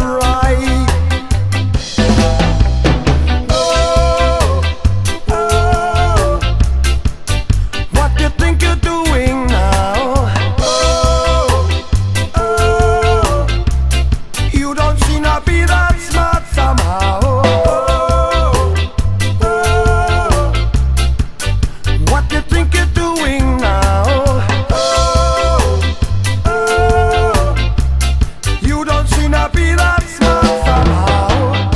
right. Oh, oh, what you think you're doing now? Oh, oh, you don't seem to be that smart somehow. Oh, oh, what you think you're doing now? Oh, oh, you don't seem to be that smart somehow.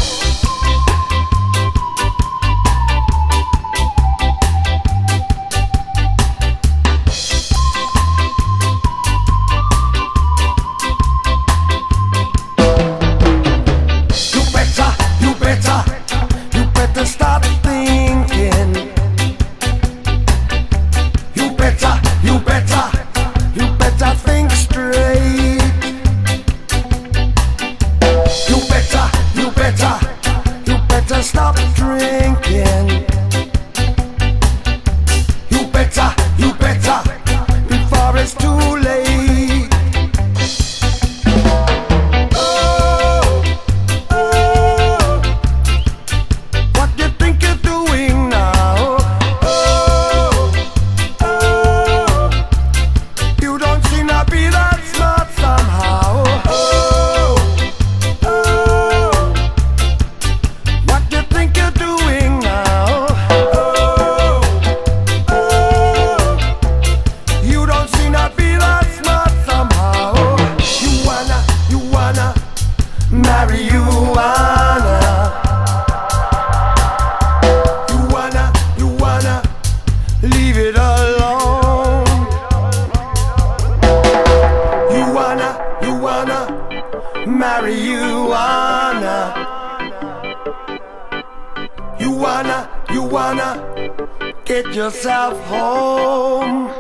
You better start thinking. You better think straight. You better stop drinking. You better, before it's too late. Oh, oh, what you think you're doing now? Oh, oh, you don't seem to be that smart somehow. Oh, oh, what you think you're doing now? Oh, oh, you don't seem to be that smart somehow. You wanna marry marijuana. You wanna leave it alone. You wanna marry marijuana. You wanna get yourself home.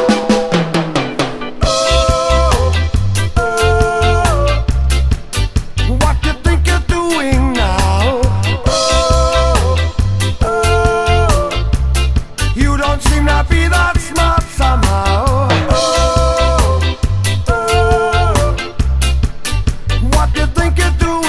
Oh, oh, what you think you're doing now? Oh, oh, you don't seem to be that smart somehow. Oh, oh, what you think you're doing?